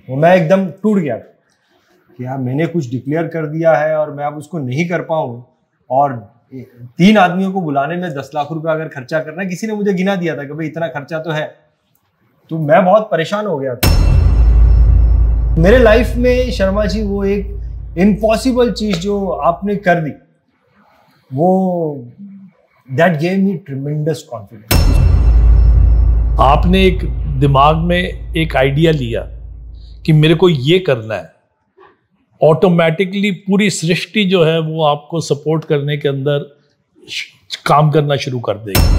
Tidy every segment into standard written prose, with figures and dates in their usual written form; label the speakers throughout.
Speaker 1: वो मैं एकदम टूट गया था कि यार मैंने कुछ डिक्लेयर कर दिया है और मैं अब उसको नहीं कर पाऊँ, और 3 आदमियों को बुलाने में 10 लाख रुपए अगर खर्चा करना है, किसी ने मुझे गिना दिया था कि भाई इतना खर्चा तो है, तो मैं बहुत परेशान हो गया था। मेरे लाइफ में शर्मा जी वो एक इम्पॉसिबल चीज जो आपने कर दी, वो that gave me tremendous confidence.
Speaker 2: आपने एक दिमाग में एक आइडिया लिया कि मेरे को ये करना है, ऑटोमेटिकली पूरी सृष्टि जो है वो आपको सपोर्ट करने के अंदर काम करना शुरू कर देगी।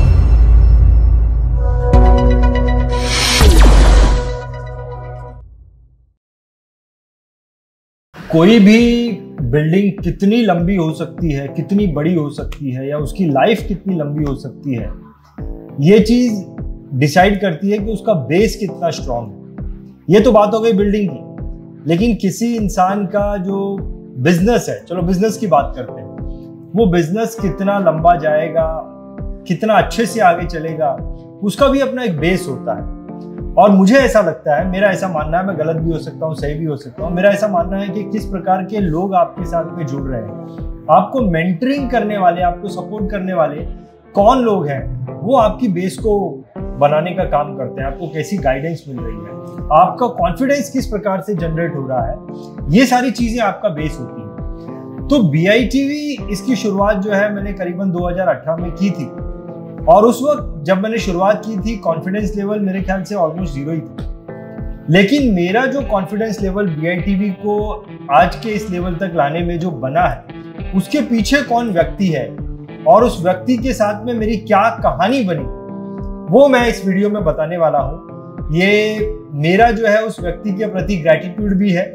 Speaker 1: कोई भी बिल्डिंग कितनी लंबी हो सकती है, कितनी बड़ी हो सकती है, या उसकी लाइफ कितनी लंबी हो सकती है, ये चीज डिसाइड करती है कि उसका बेस कितना स्ट्रांग है। ये तो बात हो गई बिल्डिंग की, लेकिन किसी इंसान का जो बिजनेस है, चलो बिजनेस की बात करते हैं, वो बिजनेस कितना लंबा जाएगा, कितना अच्छे से आगे चलेगा, उसका भी अपना एक बेस होता है। और मुझे ऐसा लगता है, मेरा ऐसा मानना है, मैं गलत भी हो सकता हूँ, सही भी हो सकता हूँ, मेरा ऐसा मानना है कि किस प्रकार के लोग आपके साथ में जुड़ रहे हैं, आपको मेंटरिंग करने वाले, आपको सपोर्ट करने वाले कौन लोग हैं, वो आपकी बेस को बनाने का काम करते हैं। आपको कैसी गाइडेंस मिल रही है, आपका कॉन्फिडेंस किस प्रकार से जनरेट हो रहा है, ये सारी चीजें आपका बेस होती है। तो BITV इसकी शुरुआत जो है मैंने करीबन 2018 में की थी, और उस वक्त जब मैंने शुरुआत की थी कॉन्फिडेंस लेवल मेरे ख्याल से ऑलमोस्ट 0 ही था। लेकिन मेरा जो कॉन्फिडेंस लेवल BITV को आज के इस लेवल तक लाने में जो बना है, उसके पीछे कौन व्यक्ति है और उस व्यक्ति के साथ में मेरी क्या कहानी बनी, वो मैं इस वीडियो में बताने वाला हूँ। ये मेरा जो है उस व्यक्ति के प्रति ग्रैटिट्यूड भी है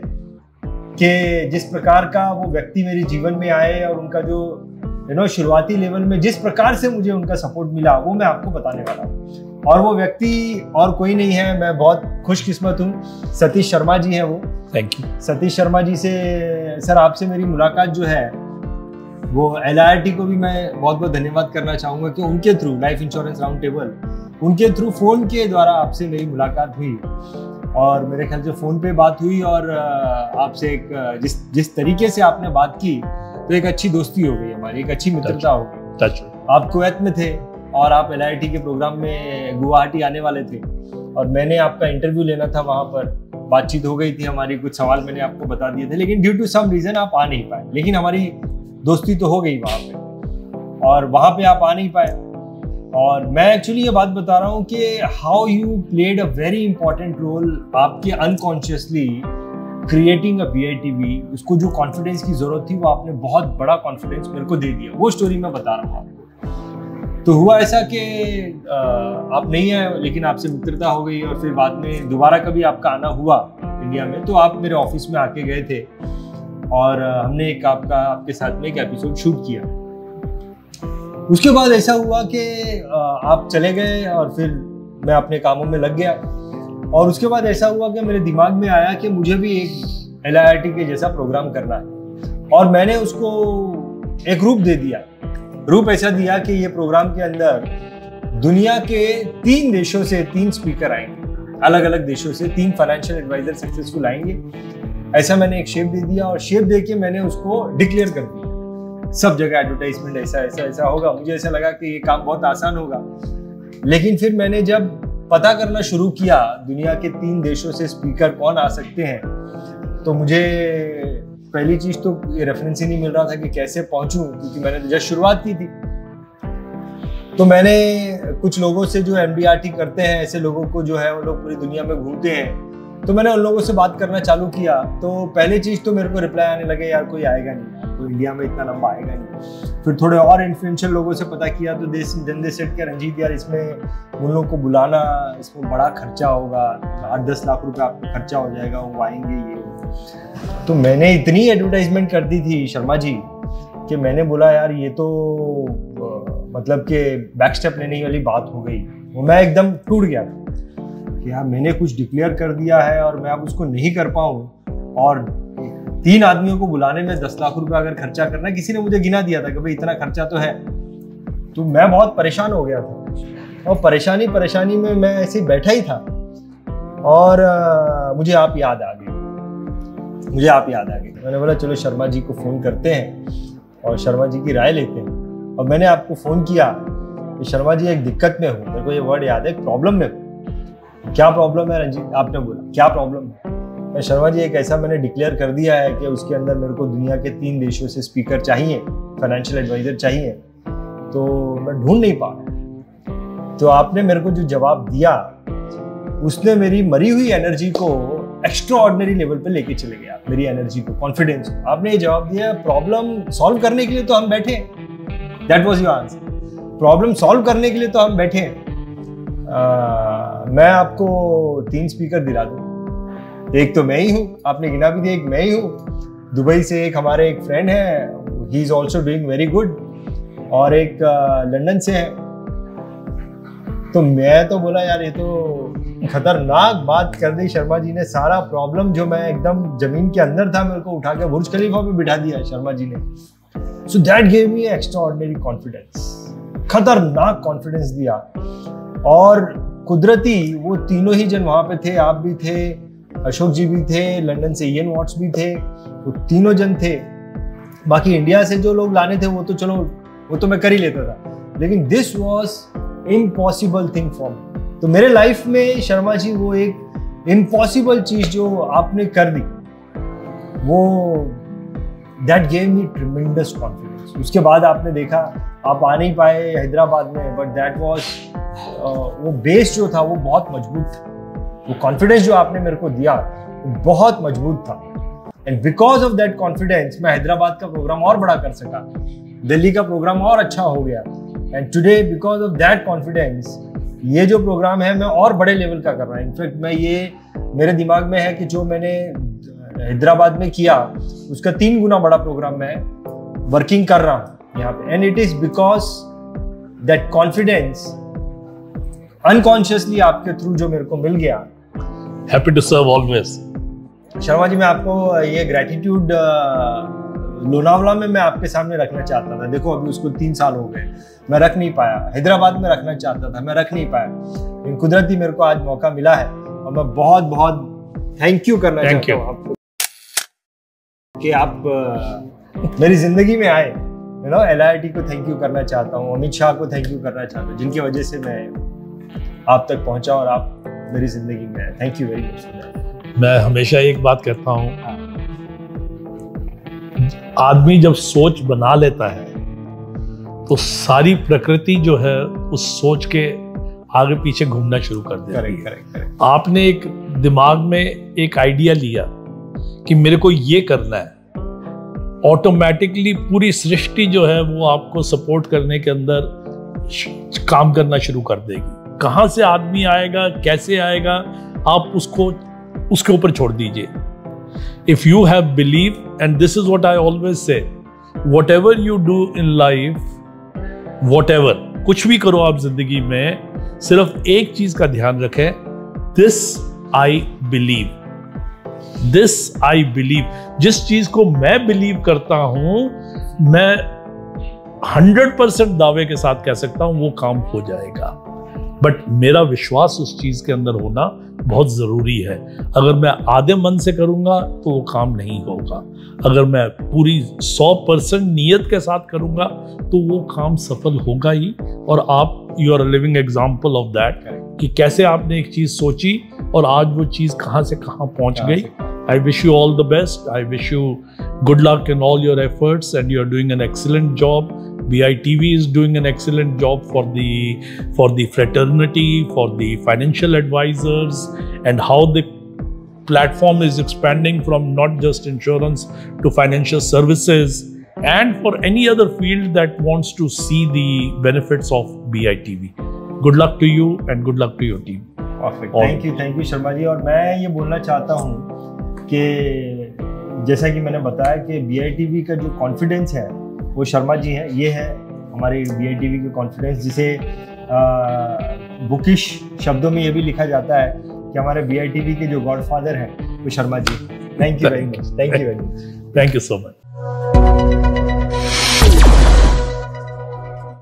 Speaker 1: कि जिस प्रकार का वो व्यक्ति मेरे जीवन में आए और उनका जो शुरुआती लेवल में जिस प्रकार से मुझे उनका सपोर्ट मिला, वो मैं आपको बताने वाला हूँ। और वो व्यक्ति और कोई नहीं है, मैं बहुत खुशकिस्मत हूँ, सतीश शर्मा जी हैं वो।
Speaker 2: Thank you.
Speaker 1: सतीश शर्मा जी से सर आपसे मेरी मुलाकात जो है वो LIRT को भी मैं बहुत बहुत धन्यवाद करना चाहूँगा कि उनके through, life insurance round table, उनके थ्रू फ़ोन के द्वारा आपसे मेरी मुलाकात हुई, और मेरे ख्याल से फ़ोन पे बात हुई, और आपसे एक जिस तरीके से आपने बात की, तो एक अच्छी दोस्ती हो गई हमारी, एक अच्छी मित्रता हो गई। आप कुवैत में थे और आप LIRT के प्रोग्राम में गुवाहाटी आने वाले थे, और मैंने आपका इंटरव्यू लेना था, वहाँ पर बातचीत हो गई थी हमारी, कुछ सवाल मैंने आपको बता दिए थे, लेकिन ड्यू टू सम रीज़न आप आ नहीं पाए। लेकिन हमारी दोस्ती तो हो गई वहाँ पे, और वहाँ पे आप आ नहीं पाए। और मैं एक्चुअली ये बात बता रहा हूँ कि how you played a very important role आपके अनकॉन्शियसली क्रिएटिंग अ BITV। उसको जो कॉन्फिडेंस की जरूरत थी, वो आपने बहुत बड़ा कॉन्फिडेंस मेरे को दे दिया। वो स्टोरी मैं बता रहा हूँ आपको। तो हुआ ऐसा कि आप नहीं आए, लेकिन आपसे मित्रता हो गई, और फिर बाद में दोबारा कभी आपका आना हुआ इंडिया में, तो आप मेरे ऑफिस में आके गए थे, और हमने एक आपके साथ में एक एपिसोड शूट किया। उसके बाद ऐसा हुआ कि आप चले गए, और फिर मैं अपने कामों में लग गया, और उसके बाद ऐसा हुआ कि मेरे दिमाग में आया कि मुझे भी एक LIRT के जैसा प्रोग्राम करना है, और मैंने उसको एक रूप दे दिया। रूप ऐसा दिया कि ये प्रोग्राम के अंदर दुनिया के 3 देशों से 3 स्पीकर आएंगे, अलग अलग देशों से 3 फाइनेंशियल एडवाइजर सक्सेसफुल आएंगे। ऐसा मैंने एक शेप दे दिया, और शेप दे के मैंने उसको डिक्लेयर कर दिया। सब जगह एडवर्टाइजमेंट ऐसा होगा। मुझे ऐसा लगा कि ये काम बहुत आसान होगा, लेकिन फिर मैंने जब पता करना शुरू किया दुनिया के 3 देशों से स्पीकर कौन आ सकते हैं, तो मुझे पहली चीज तो ये रेफरेंस ही नहीं मिल रहा था कि कैसे पहुंचूं, क्योंकि मैंने तो जस्ट शुरुआत की थी। तो मैंने कुछ लोगों से जो MDRT करते हैं, ऐसे लोगों को जो है वो लोग पूरी दुनिया में घूमते हैं, तो मैंने उन लोगों से बात करना चालू किया। तो पहली चीज तो मेरे को रिप्लाई आने लगे, यार कोई आएगा नहीं, तो इंडिया में इतना लंबा आएगा नहीं। फिर थोड़े और इन्फ्लुएंशियल लोगों से पता किया, तो दे सेड के रंजीत यार, इसमें उन लोगों को बुलाना, इसमें बड़ा खर्चा होगा, 8-10 लाख रुपए आपका खर्चा हो जाएगा, वो आएंगे ये। तो मैंने इतनी एडवर्टाइजमेंट कर दी थी शर्मा जी कि मैंने बोला यार ये तो मतलब कि बैक स्टेप लेने वाली बात हो गई। वो मैं एकदम टूट गया था कि यार मैंने कुछ डिक्लेयर कर दिया है और मैं अब उसको नहीं कर पाऊँ, और 3 आदमियों को बुलाने में 10 लाख रुपए अगर खर्चा करना है, किसी ने मुझे गिना दिया था कि भाई इतना खर्चा तो है, तो मैं बहुत परेशान हो गया था। और परेशानी में मैं ऐसे बैठा ही था, और मुझे आप याद आ गए। मुझे आप याद आ गए। मैंने बोला चलो शर्मा जी को फ़ोन करते हैं और शर्मा जी की राय लेते हैं। और मैंने आपको फ़ोन किया कि शर्मा जी एक दिक्कत में हूँ, मेरे को ये वर्ड याद है, एक प्रॉब्लम में हूँ। क्या प्रॉब्लम है रंजीत? आपने बोला क्या प्रॉब्लम है? मैं शर्मा जी एक ऐसा मैंने डिक्लेयर कर दिया है कि उसके अंदर मेरे को दुनिया के 3 देशों से स्पीकर चाहिए, फाइनेंशियल एडवाइजर चाहिए, तो मैं ढूंढ नहीं पा रहा। तो आपने मेरे को जो जवाब दिया उसने मेरी मरी हुई एनर्जी को एक्स्ट्रा ऑर्डिनरी लेवल पे लेके चले गया, मेरी एनर्जी को, कॉन्फिडेंस को। आपने ये जवाब दिया प्रॉब्लम सॉल्व करने के लिए तो हम बैठे हैं। That was your answer. Problem solve करने के लिए तो हम बैठे हैं। मैं आपको 3 स्पीकर दिला दूं। एक तो मैं ही हूँ, आपने गिना भी दिया, एक मैं ही हूँ। दुबई से एक हमारे एक फ्रेंड है, he is also doing very good, और एक लंदन से है। तो मैं तो बोला यार ये तो खतरनाक बात कर दी शर्मा जी ने। सारा प्रॉब्लम जो मैं एकदम जमीन के अंदर था, मेरे को उठा के बुर्ज खलीफा पे बिठा दिया शर्मा जी ने। So that gave me extraordinary confidence, खतरनाक कॉन्फिडेंस दिया। और कुदरती वो तीनों ही जन वहां पे थे, आप भी थे, अशोक जी भी थे, लंदन से इयन वॉट्स भी थे, वो तीनों जन थे। बाकी इंडिया से जो लोग लाने थे वो तो चलो वो तो मैं कर ही लेता था, लेकिन this was impossible thing for me. तो मेरे लाइफ में शर्मा जी वो एक इम्पॉसिबल चीज जो आपने कर दी, वो that gave me tremendous confidence. उसके बाद आपने देखा आप आ नहीं पाए हैदराबाद में, बट दैट वॉज वो बेस जो था वो बहुत मजबूत था। वो कॉन्फिडेंस जो आपने मेरे को दिया वो बहुत मजबूत था। And because of that confidence मैं हैदराबाद का प्रोग्राम और बड़ा कर सका, दिल्ली का प्रोग्राम और अच्छा हो गया। And today because of that confidence ये जो प्रोग्राम है मैं और बड़े लेवल का कर रहा हूँ। इनफैक्ट मैं ये मेरे दिमाग में है कि जो मैंने हैदराबाद में किया उसका 3 गुना बड़ा प्रोग्राम मैं वर्किंग कर रहा हूँ यहाँ पे। And it is because that confidence unconsciously आपके थ्रू जो मेरे को मिल गया।
Speaker 2: Happy to serve always.
Speaker 1: Sharma ji मैं आपको ये ग्रैटिट्यूड लोनावला में मैं आपके सामने रखना चाहता था। देखो अभी उसको 3 साल हो गए, मैं रख नहीं पाया। हैदराबाद में रखना चाहता था, मैं रख नहीं पाया। लेकिन कुदरती मेरे को आज मौका मिला है और मैं बहुत बहुत थैंक यू करना चाहता हूँ आपको कि आप मेरी जिंदगी में आए। यू नो LIT को थैंक यू करना चाहता हूँ, अमित शाह को थैंक यू करना चाहता हूँ, जिनकी वजह से मैं आप तक पहुंचा और आप मेरी जिंदगी में आए। Thank you very much.
Speaker 2: मैं हमेशा एक बात कहता हूँ, आदमी जब सोच बना लेता है तो सारी प्रकृति जो है उस सोच के आगे पीछे घूमना शुरू कर देती है। करेक्ट। आपने एक दिमाग में एक आइडिया लिया कि मेरे को ये करना है, ऑटोमेटिकली पूरी सृष्टि जो है वो आपको सपोर्ट करने के अंदर काम करना शुरू कर देगी। कहां से आदमी आएगा, कैसे आएगा, आप उसको उसके ऊपर छोड़ दीजिए। If you have believe, and this is what I always say, whatever you do in life, whatever कुछ भी करो आप जिंदगी में, सिर्फ एक चीज का ध्यान रखें, this I believe, this I believe. जिस चीज को मैं बिलीव करता हूं, मैं 100% दावे के साथ कह सकता हूं वो काम हो जाएगा। बट मेरा विश्वास उस चीज के अंदर होना बहुत जरूरी है। अगर मैं आधे मन से करूंगा तो वो काम नहीं होगा। अगर मैं पूरी 100% नियत के साथ करूंगा तो वो काम सफल होगा ही। और आप you are a living example of that कि कैसे आपने एक चीज सोची और आज वो चीज कहां से कहां पहुंच गई। I wish you all the best. I wish you good luck in all your efforts, and you are doing an excellent job. BITV is doing an excellent job for the fraternity, for the financial advisors, and how the platform is expanding from not just insurance to financial services, and for any other field that wants to see the benefits of BITV. Good luck to you and good luck to your team.
Speaker 1: Perfect. Thank you Sharma ji. और मैं ये बोलना चाहता हूँ कि जैसा कि मैंने बताया कि BITV का जो कॉन्फिडेंस है वो शर्मा जी है। ये है हमारे BITV के कॉन्फिडेंस, जिसे बुकिश शब्दों में ये भी लिखा जाता है कि हमारे BITV के जो गॉडफादर हैं वो Sharma ji. Thank you very much. Thank you very much.
Speaker 2: Thank you so much.